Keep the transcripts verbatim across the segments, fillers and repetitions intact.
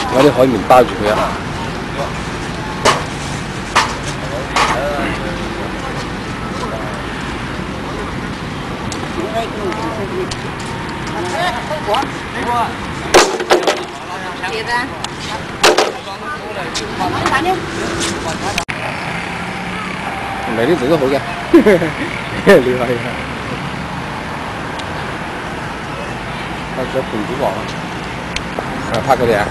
攞啲海綿包住佢啊！ 别的。 唔係呢度都好嘅，你話啊？拍咗盤古王啊！拍佢哋啊！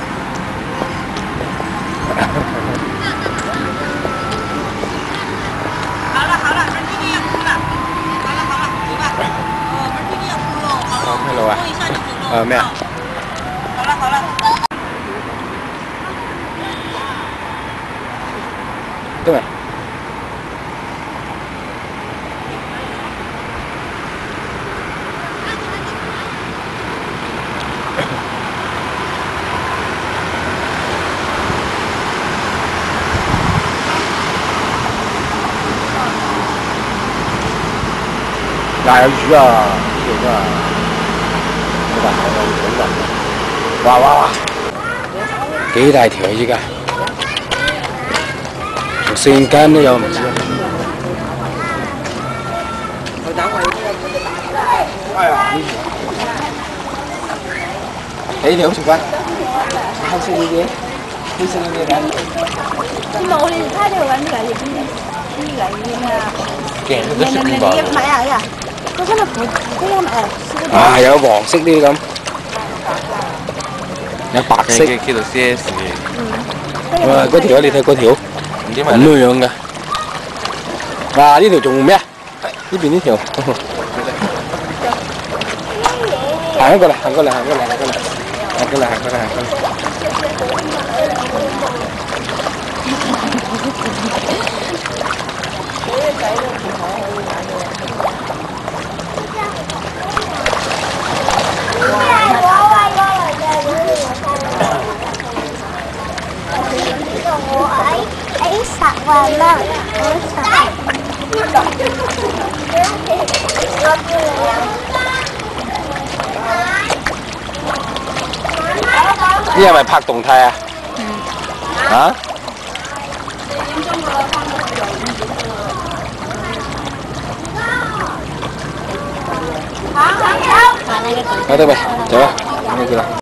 好了好了，门弟弟要哭了。好了好了，走吧。哦，门弟弟要哭了。好了， hello 啊。 摸一下就走了。 誒咩啊？ 好了好了。 對咪？嗱有魚啊！呢度真係好大口有水㗎！哇哇哇！幾大條啊依家，成間都有唔知啊！幾條食飯？黑色呢啲，黑色呢啲睇。 你冇你睇條揾嚟邊邊嚟嘅啊？ 鏡都食邊個？ 你買啊呀！嗰個係嗰個誒。 啊，有黃色呢啲咁，有白色。 叫做 C S。 哇！嗰條你睇嗰條， 唔知咁樣樣嘅。嗱呢條仲咩啊？呢邊呢條。行過嚟，行過嚟，行過嚟，行過嚟，行過嚟，行過嚟，行過嚟。呢係咪拍動態啊？啊？好的呗，走吧，那个。